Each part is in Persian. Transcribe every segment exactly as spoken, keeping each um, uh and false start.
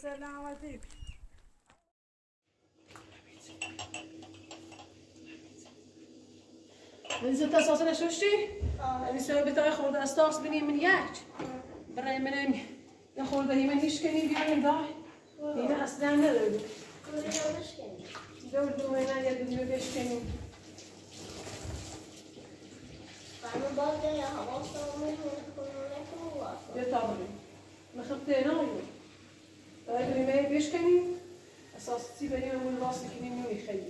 سلامتك. نزلت اساسا شوشتي؟ اه بسبب بتاعي خورد استاس بني من ياك. برای منم یا خورده هی من هیچ کنی بیارم دای. اینا اصلا نداره. کلی نمیش کنی. دور دو اینا یا دو بیش کنی. فهم باز یا حواس دارم کنم کنم یا تابری. مخبت نایو. برای دو اینا بیش کنی. اساسی بریم اون واسه کنی نمیخوایی.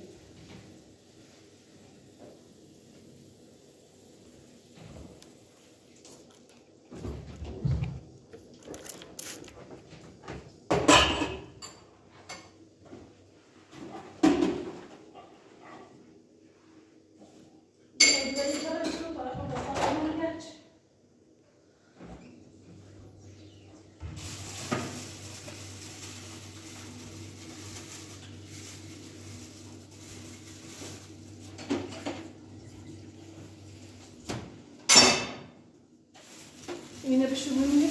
اینه بشورونی؟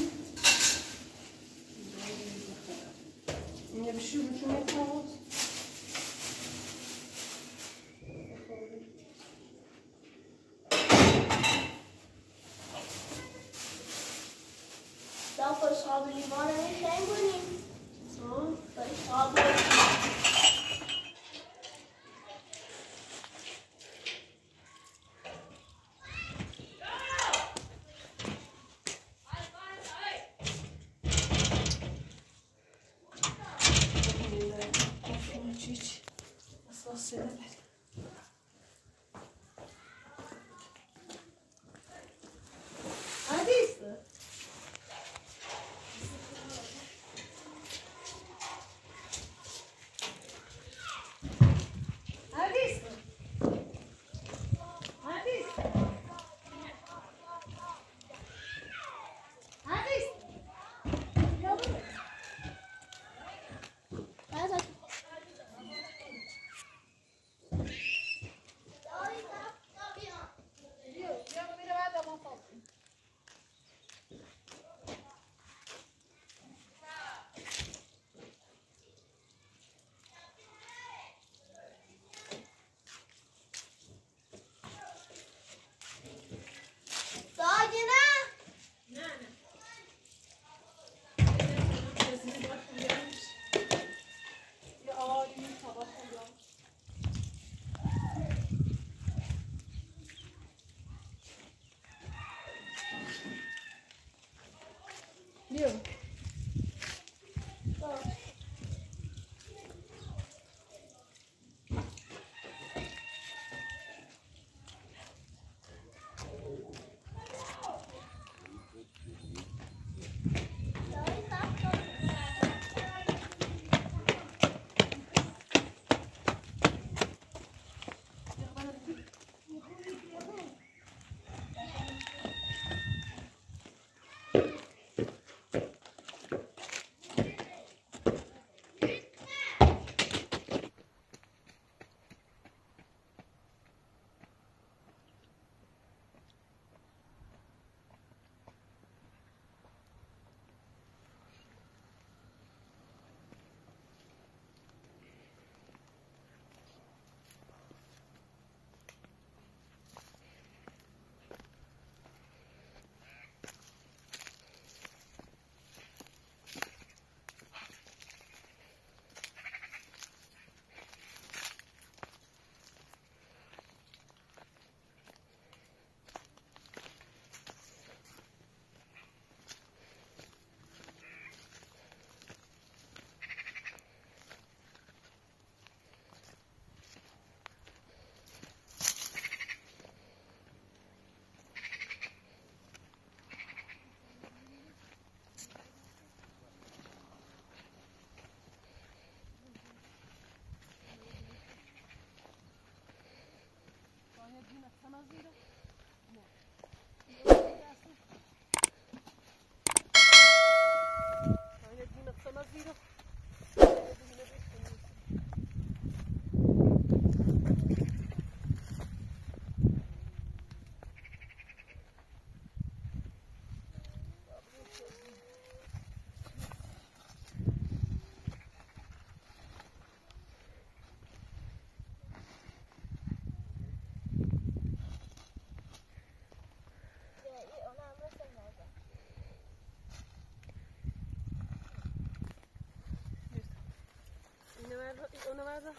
اینه بشورونی که میتواند؟ دا فرشاب لیوان میخوایم کنیم فرشاب اونو بردار.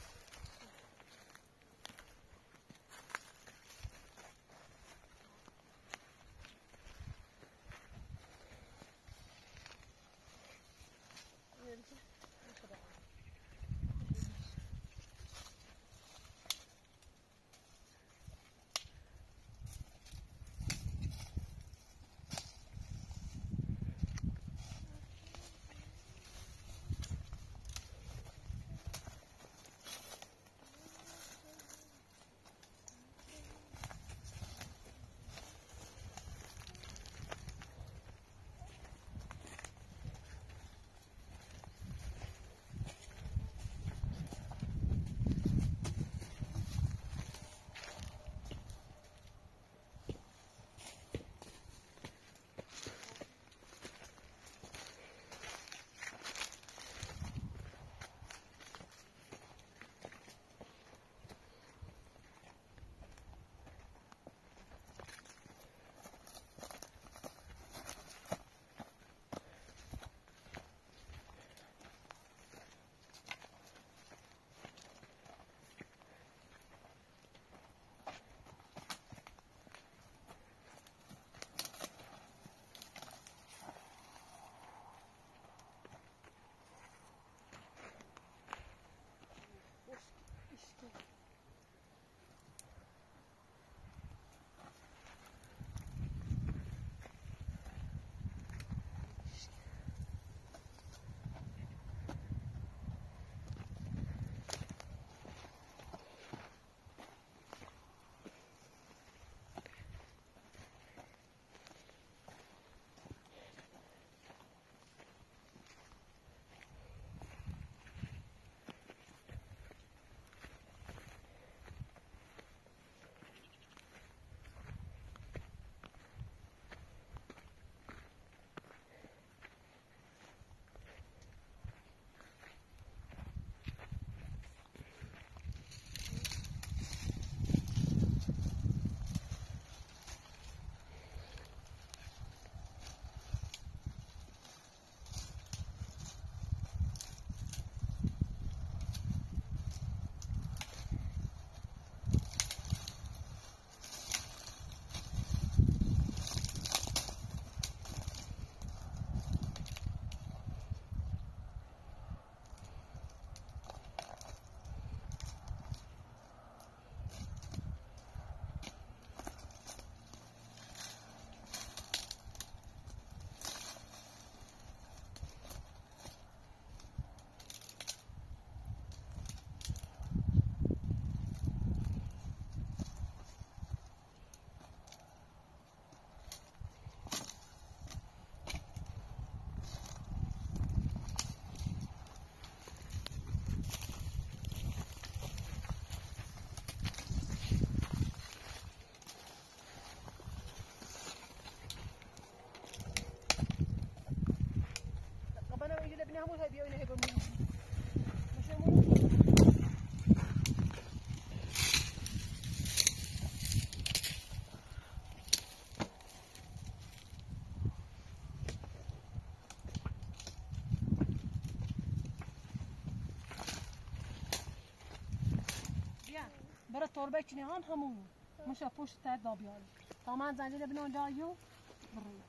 برای تربه کنیان همون مشه پشت تر دابیاری تا من زنجیل بنا جایو برو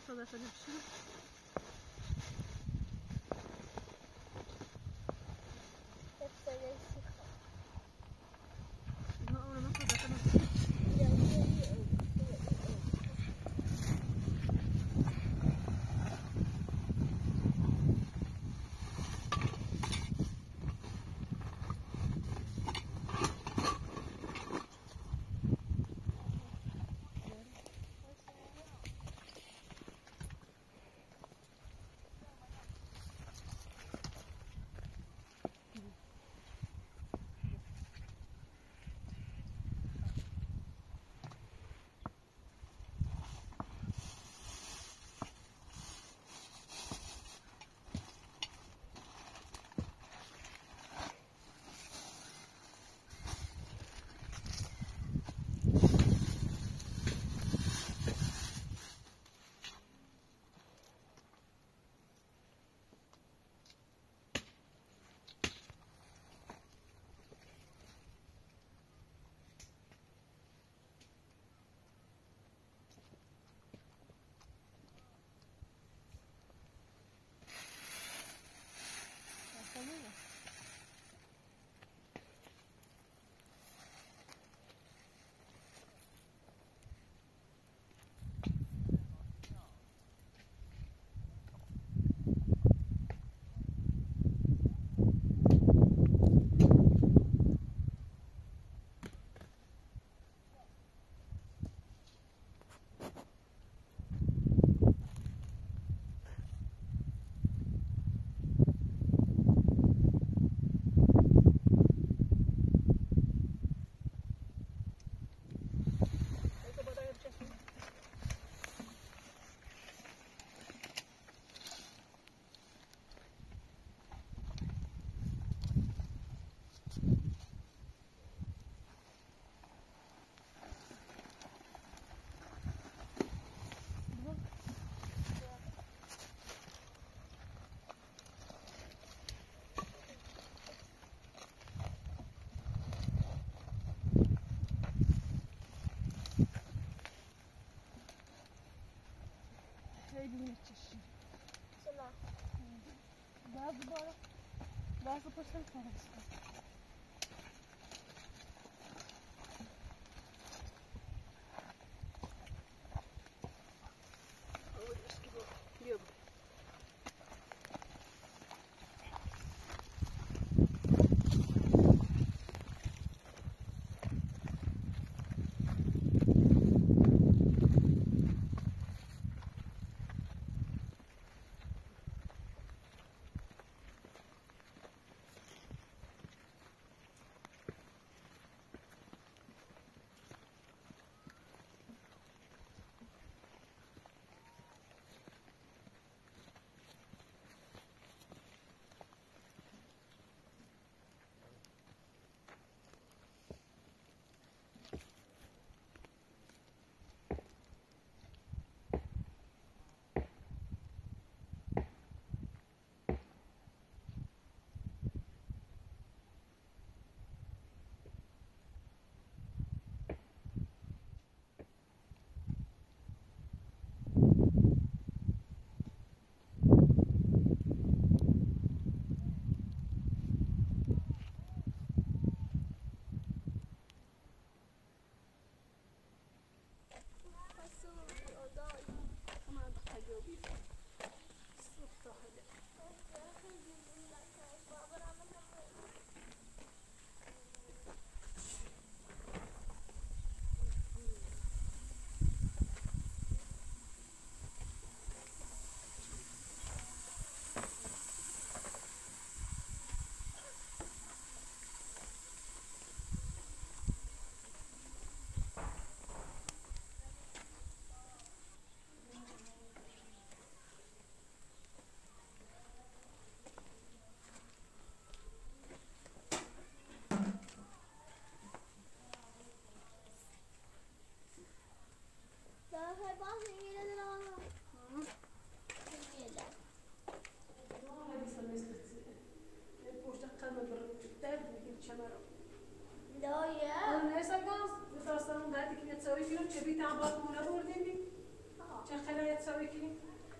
صدق نفسي لا أنا ما صدق نفسي Bazı böyle bazı poşet karıştı.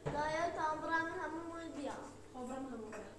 دایا تا برم همون مول بیام. خب برم همون برم.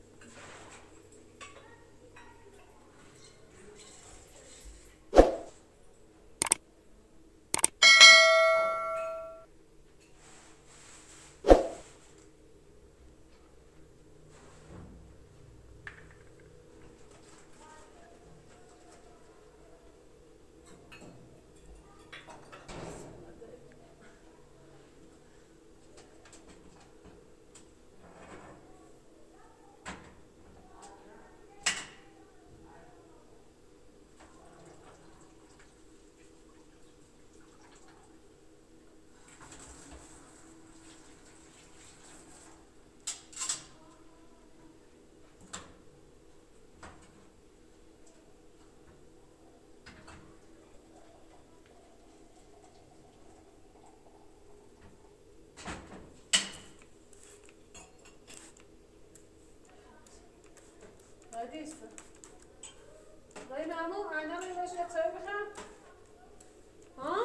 هادي اسمع. غير معمو أنا غير ماشي تسوي بخير. ها؟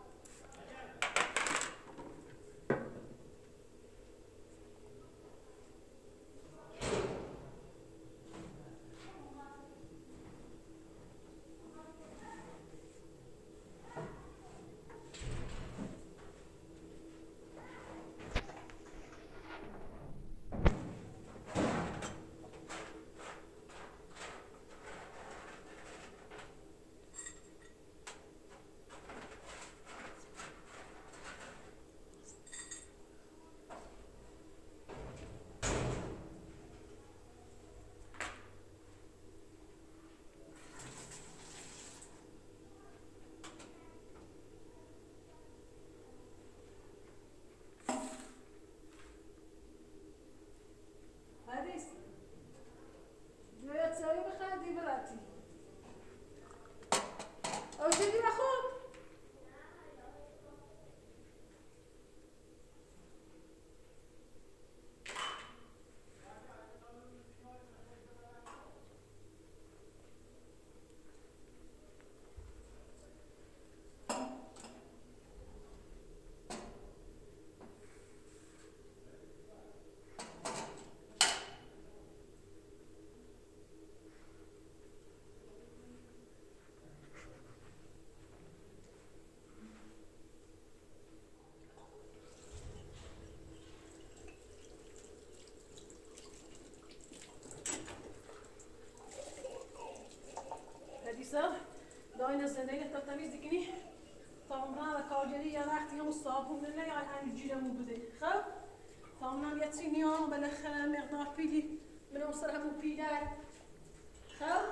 داين الزندقة تتميز دكني طعمنا كارجري يا وقت يوم الصابون لنا يعني عن جيرة مو بدي خب طعمنا يتسين يوم بلخ مقدار فيلي من وصلها مو بيدار خب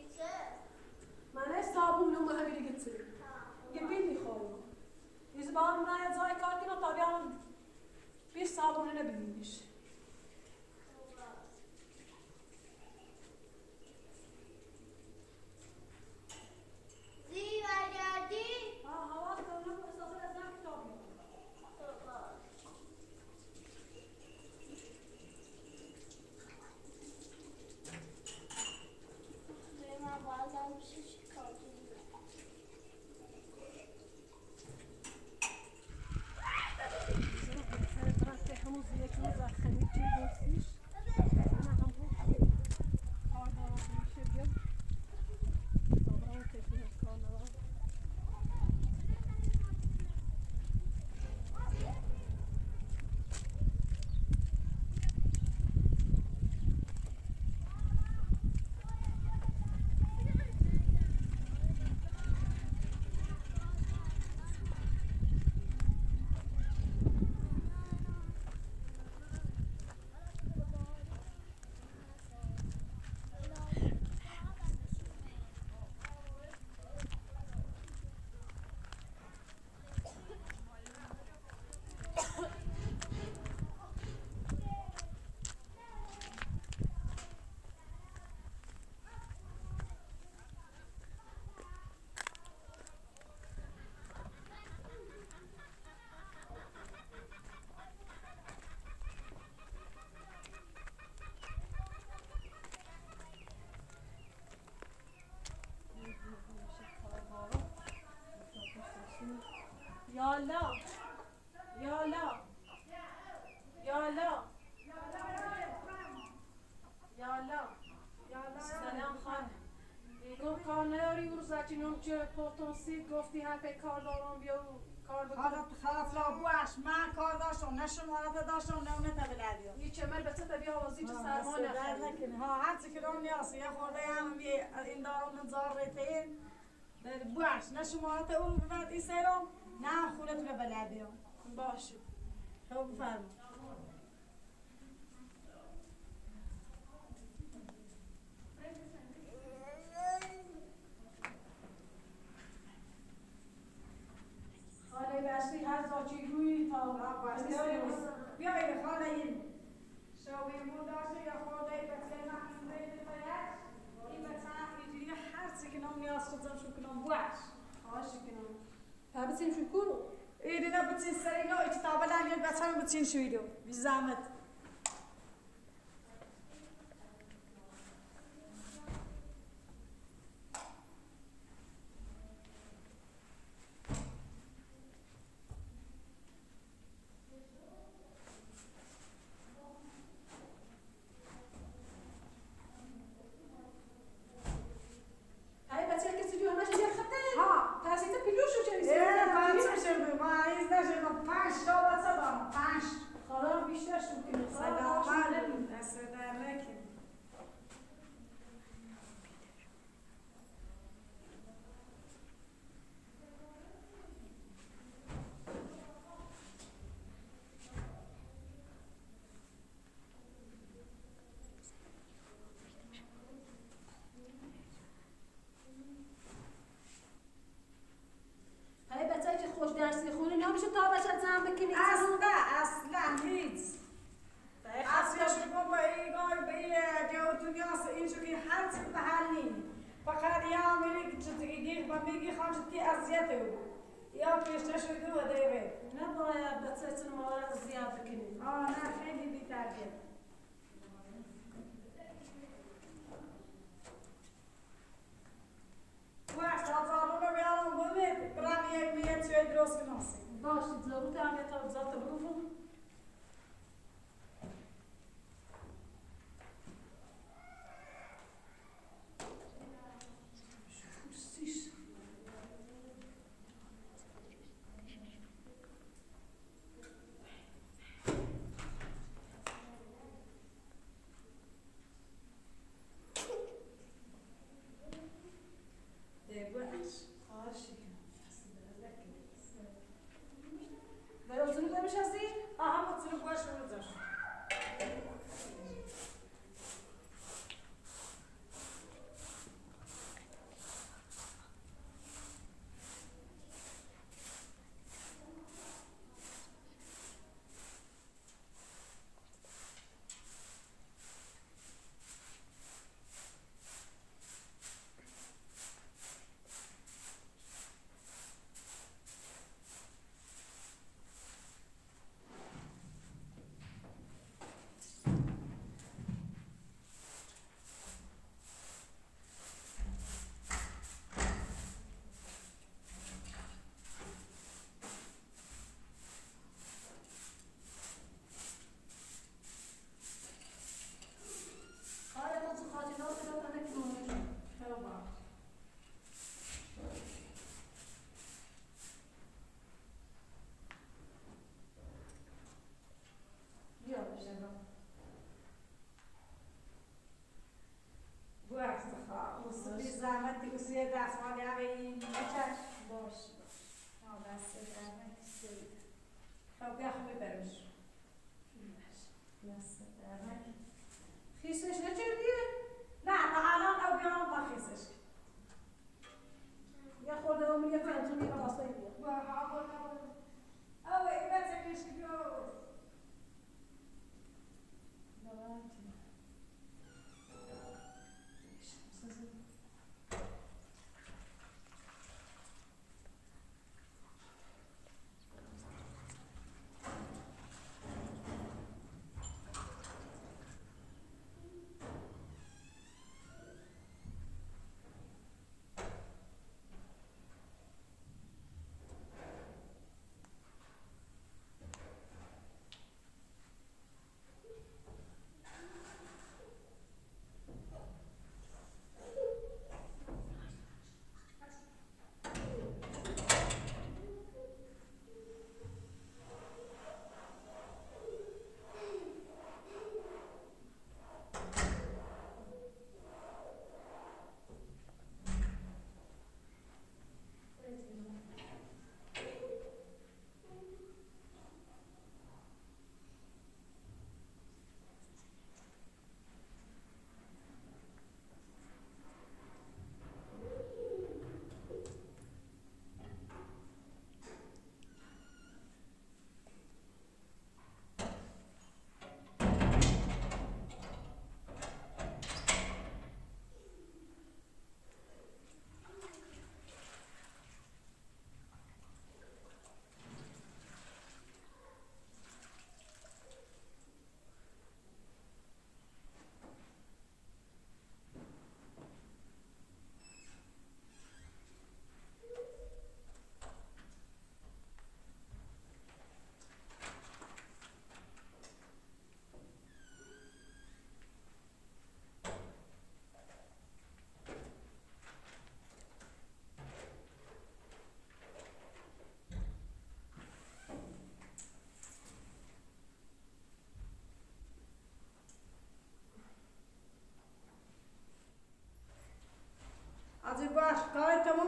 معناه صابون لو ما هبي اللي قلت لي جبيني خالو إذا بعملنا يا زاي كاركنا طبيعة في صابون لنا بنيش همون زیاد پوتانسیل گفتی همه کارداران بیا کار حالا خلاص لا بوش من کار داشتم نه شماره داشتم نه اونه تبلدیو یه چمر به تو بیا وازی تو سرما نخیر ها هر چی که دارم نیاست یه خورده هم این دارم من زار ریتین بوش نه شماره اون ببرد این سیرم نه خونه تو بلدیو باشه خب بفرما خاله بستی هر زاچی روی تا بیا این خاله این شویمون داشته یا خورده بچه محموده باید این بچه اینجوری هر چی که نام نیاز شدم شو کنم بوش خواهش کنم تابتیم شو کنو این نه بچه سری نه ایت تابل انگل بچه هم بچه شویدو بی زحمت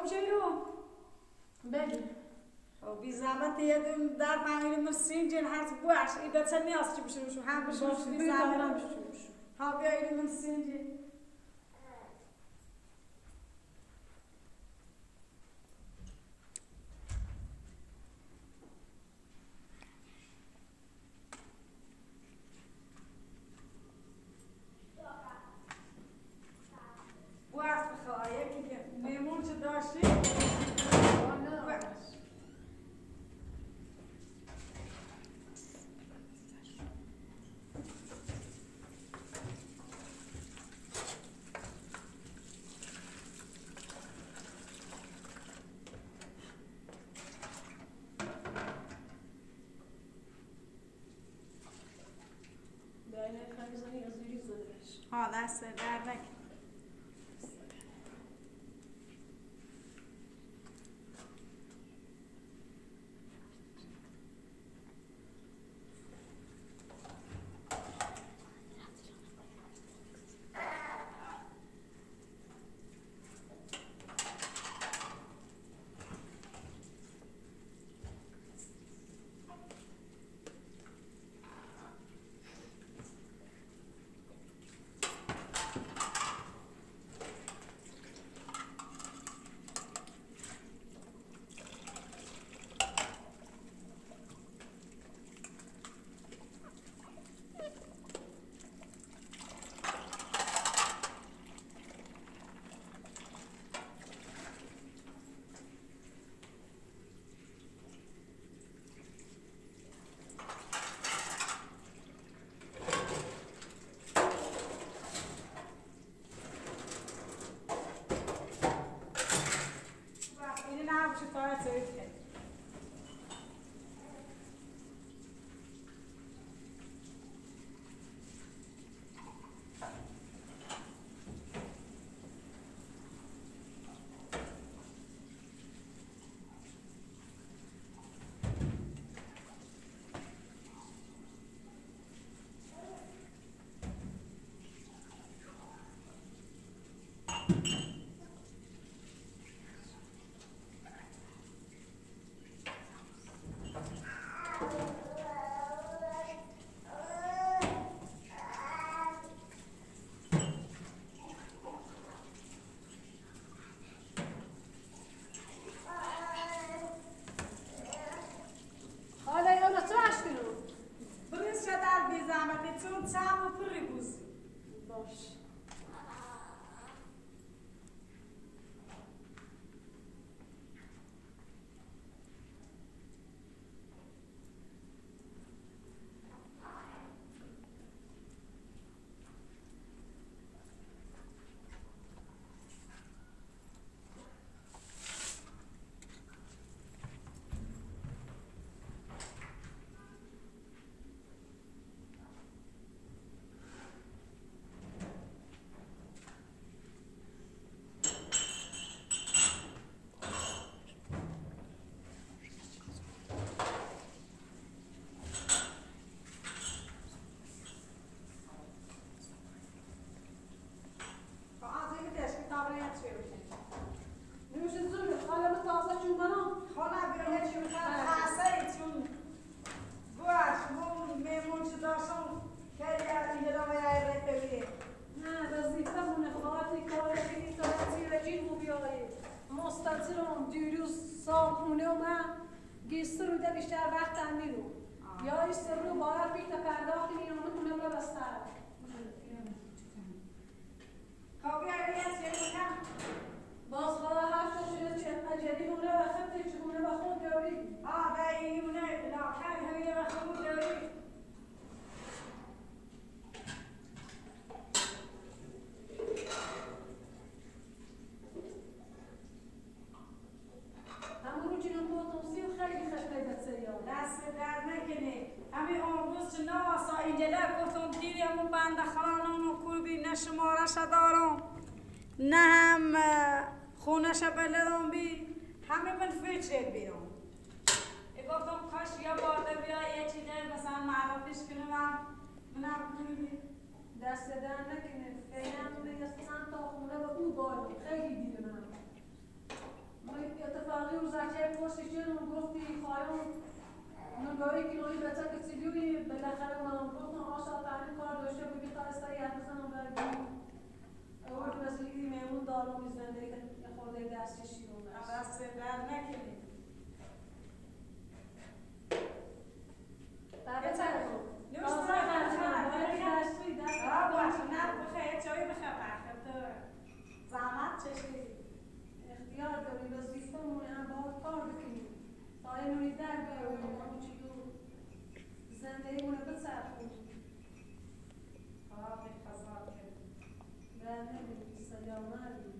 شاوم چیو؟ بگی خب بی زحمت یه در فهمیدیم مرسین جن هر بوش ای بچه نیاز چی بشه شو هم بشه باشه بی بی زحمت زحمت بشه ها بیایید مرسین جن بوش بخواه یکی که میمون چه داشتی؟ ها دست در نکن نه هم خونه شبلدم بی همه من فیچر بیرون ای گفتم کاش یا باده بیا یه چیزه مثلا معرفش کنم منم کنم دست در نکنه فعلا یه چند تا خونه و او بالا خیلی دیده من اتفاقی و زکیه پشتش جنون گفتی خواهیم نگاهی که روی بچه کسی بیوی بالاخره من گفتم آشا تعلیم کار داشته بودی خواهسته یه بزنم بردیم اول مسئولی میمون دارم میزنده که خورده دستی شیرون دست در نکنید بابا چرا؟ نوش چای بخیر بخیر زحمت چشید اختیار داری وظیفه‌مون هم باید کار بکنیم تا این روی در بیاریم همون چی تو زندگیمون رو بچرخونیم آه خزار کرد بله سلام علیکم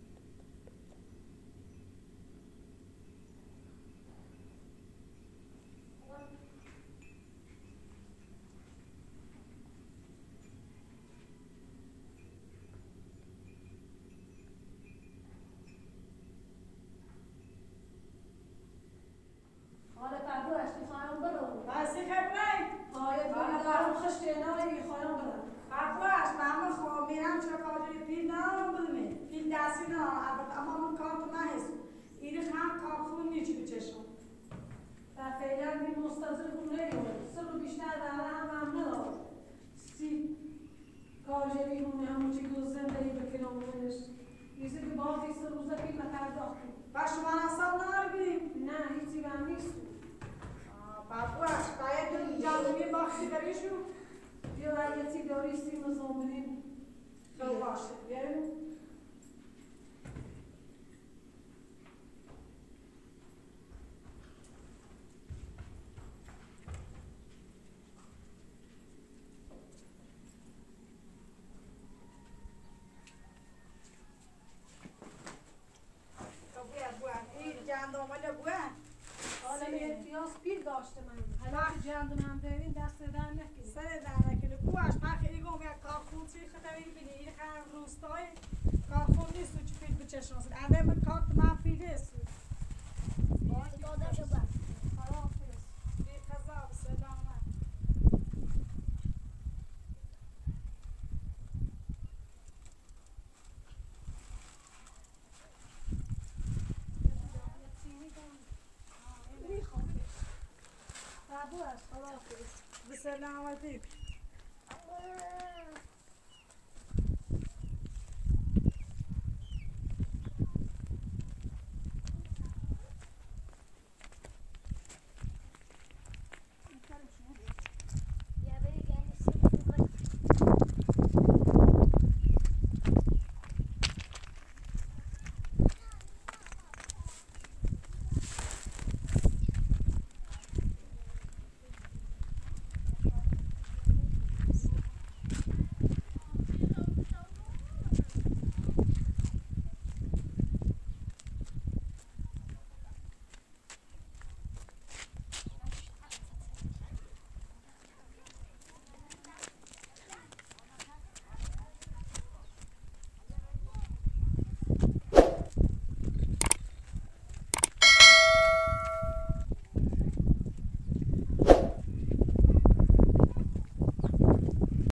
حالا پردوش میخوایم برم بازی خبری باید باید دارم خشکنایی میخوایم برم باباش مامان خب میرم چه کاری پیل نام بلمه پیل دستی نه اما من کار تو نهست این خام کارخون نیچی بچشم و فعلا بی مستظر خونه ایوه سه رو بیشتر در هم هم ندارم سی کارجری خونه همون چی دو زندگی بکنم اونش میزه که بازی سه روزه پیل پرداختیم و شما اصلا نرگیم نه هیچی به هم نیست باباش باید جانبی باختی بریشو بیا رایتی داریستیم و زنبونیم خیلی باشه بیاریم حالا احتیاز پیر داشته من حالا که جندون هم داریم دست در نکنیم سر در نکنه بواش پخیلی گم یک کارخون چی خطایی بینی این خیلی روستای کارخون نیست و چی پیل بچشناسید انده من کارت من پیلی است باید داده شو بر خرافیست بی خزاب سلامت بابوش خرافیست بسلامتی آه.